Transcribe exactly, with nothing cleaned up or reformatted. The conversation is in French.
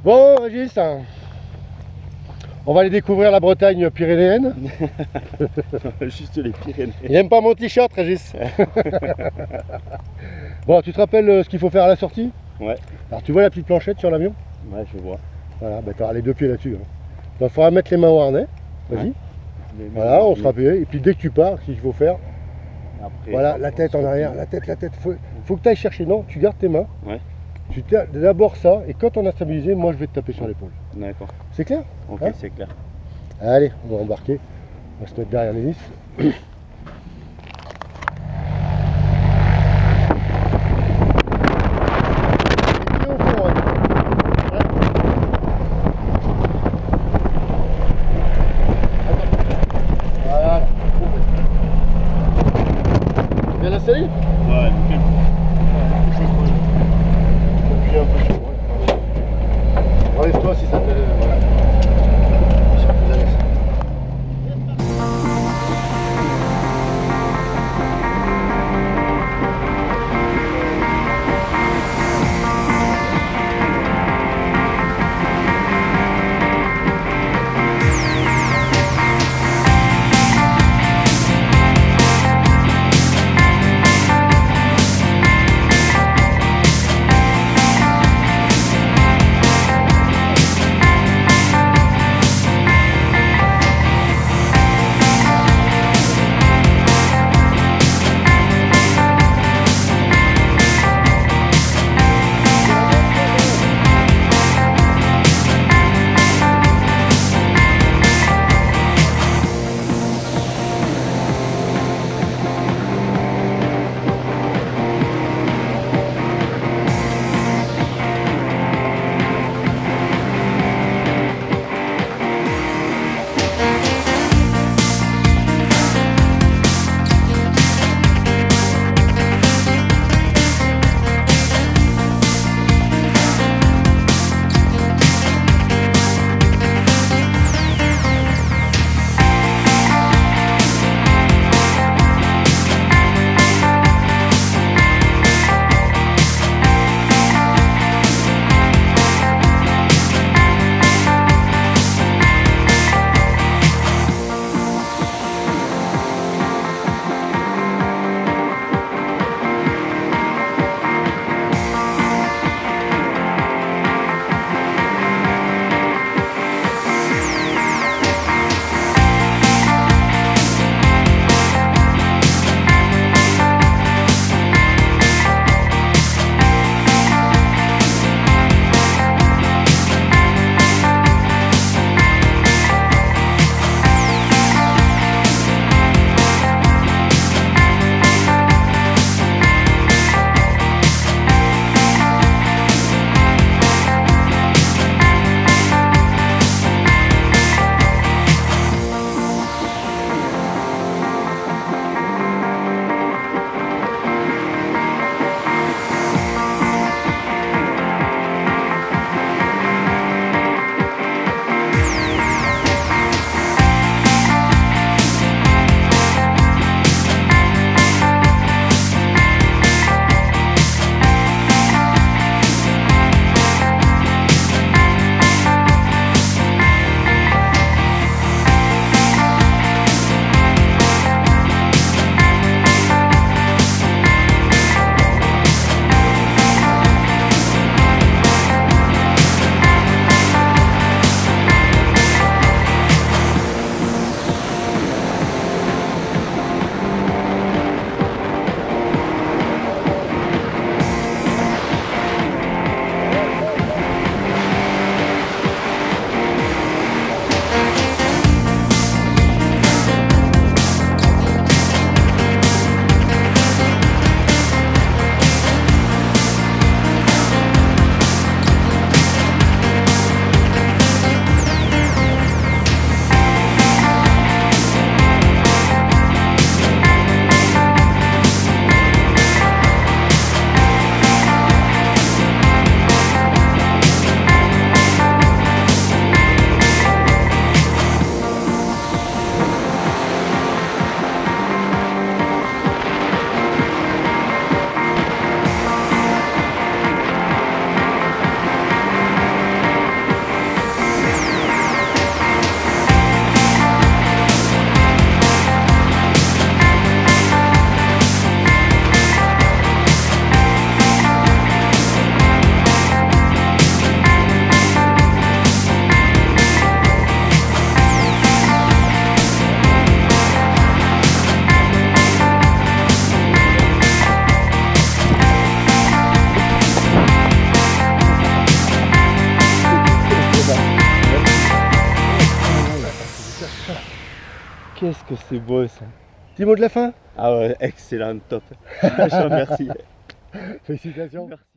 Bon, Régis, hein, on va aller découvrir la Bretagne pyrénéenne. Juste les Pyrénées. Il n'aime pas mon t-shirt, Régis. Bon, tu te rappelles ce qu'il faut faire à la sortie? Ouais. Alors tu vois la petite planchette sur l'avion? Ouais, je vois. Voilà, bah, tu auras les deux pieds là-dessus. Hein. Donc il faudra mettre les mains au harnais. Vas-y. Ouais. Voilà, on sera payé. Et puis dès que tu pars, ce qu'il faut faire, après, voilà, la tête en arrière, la tête, la tête. Faut, faut que tu ailles chercher. Non, tu gardes tes mains. Ouais. Tu d'abord ça, et quand on a stabilisé, moi je vais te taper sur l'épaule. D'accord. C'est clair? Ok, hein? C'est clair. Allez, on va embarquer. On va se mettre derrière l'hélice. Bien installé? Ouais, nickel. Appuie un peu sur moi. Enlève-toi si ça te... Voilà. Qu'est-ce que c'est beau ça. Petit mot de la fin? Ah ouais, excellent, top. Je te remercie. Félicitations. Merci.